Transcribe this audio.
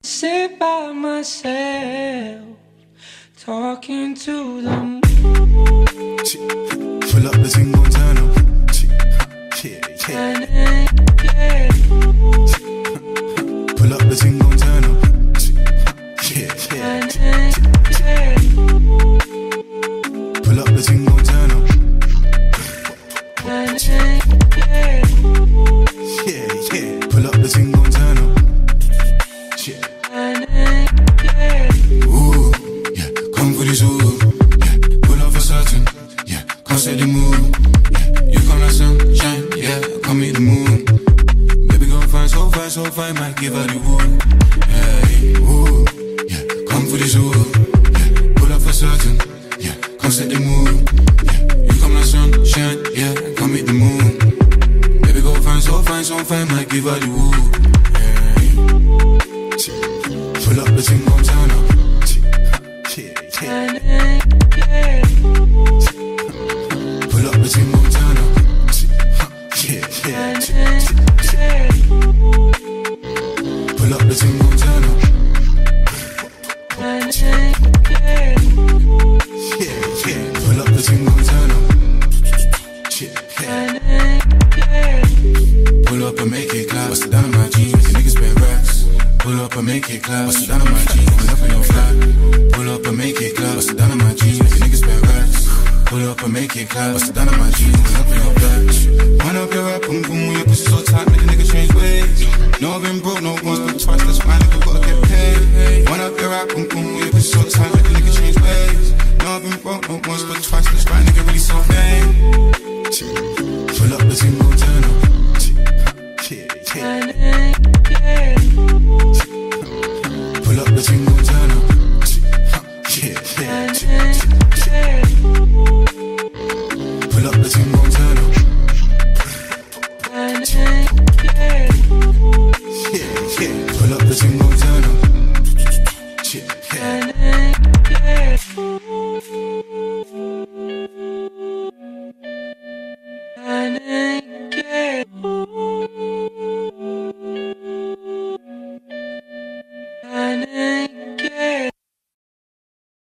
Sit by myself, talking to the moon. Pull up the thing, gon' turn up. Yeah. Pull up the thing, gon' turn up. Yeah. Pull up the thing, gon' turn up. Yeah. Pull up the thing, gon' turn up. Ooh, yeah, come for this ooh, yeah, pull up for certain, yeah, come set the mood, yeah, you come like sunshine, yeah, come meet the moon, baby go fine, so fine, might give her the woo, hey, ooh, yeah, come for this ooh, yeah, pull up for certain, yeah, come set the mood, yeah, you come like sunshine, yeah, come meet the moon, baby go fine, so fine, might give her the woo, hey, pull up the thing, gon' turn up. Pull up the thing, gon' turn up. Pull up the thing, gon' turn up. Pull up the thing, gon' turn up. Pull up and make it clap. Bust it down on my jeans, make the niggas spend racks. Pull up and make it clap. Bust it down on my jeans, pull up in your flat. Pull up and make it clap. Bust it down on my jeans, make the niggas spend racks. Pull up and make it clap. Bust it down on my jeans, pull up in your flat. Wind up your rap, boom boom, your pussy so tight, make the nigga change ways. No, I've been broke, no once but twice, that's fine, nigga gotta get paid. Wind up your rap, boom boom, your pussy so tight, make the nigga change ways. No, I've been broke, no once but twice, that's fine, nigga really so vain. Pull up the thing, gon' turn up. Pull up the thing, gon' turn up. Pull up the thing, gon' turn up.